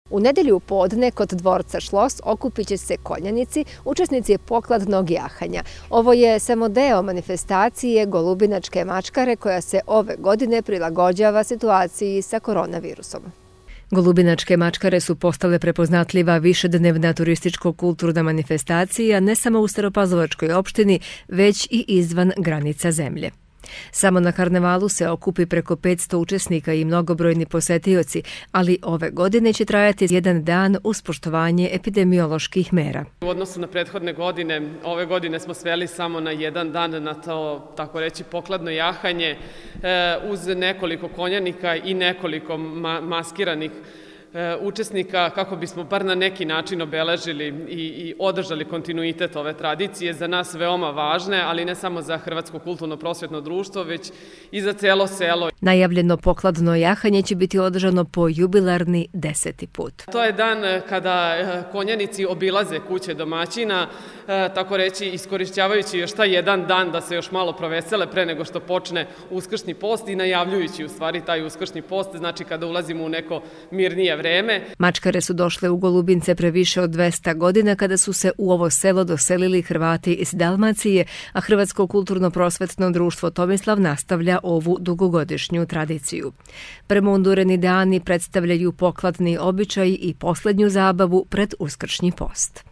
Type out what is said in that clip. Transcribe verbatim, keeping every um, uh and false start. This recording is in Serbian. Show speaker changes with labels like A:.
A: U nedelju u podne kod dvorca Šlos okupit će se konjanici, učesnici pokladnog jahanja. Ovo je samo deo manifestacije Golubinačke mačkare koja se ove godine prilagođava situaciji sa koronavirusom. Golubinačke mačkare su postale prepoznatljiva višednevna turističko-kulturna manifestacija ne samo u Staropazovačkoj opštini, već i izvan granica zemlje. Samo na karnevalu se okupi preko petsto učesnika i mnogobrojni posetioci, ali ove godine će trajati jedan dan uz poštovanje epidemioloških mera.
B: U odnosu na prethodne godine, ove godine smo sveli samo na jedan dan na to, tako reći, pokladno jahanje uz nekoliko konjanika i nekoliko maskiranih učesnika kako bismo bar na neki način obeležili i održali kontinuitet ove tradicije, za nas veoma važne, ali ne samo za Hrvatsko kulturno-prosvetno društvo, već i za celo selo.
A: Najavljeno pokladno jahanje će biti održano po jubilarni deseti put.
B: To je dan kada konjanici obilaze kuće domaćina, tako reći iskorišćavajući još taj jedan dan da se još malo provesele pre nego što počne uskršnji post i najavljujući u stvari taj uskršnji post, znači kada ulazimo u neko mirnije vreme.
A: Mačkare su došle u Golubince pre više od dvesta godina kada su se u ovo selo doselili Hrvati iz Dalmacije, a Hrvatsko kulturno-prosvetno društvo Tomislav nastavlja ovu dugogodišnju tradiciju. Premundureni dani predstavljaju pokladni običaj i poslednju zabavu pred uskršnji post.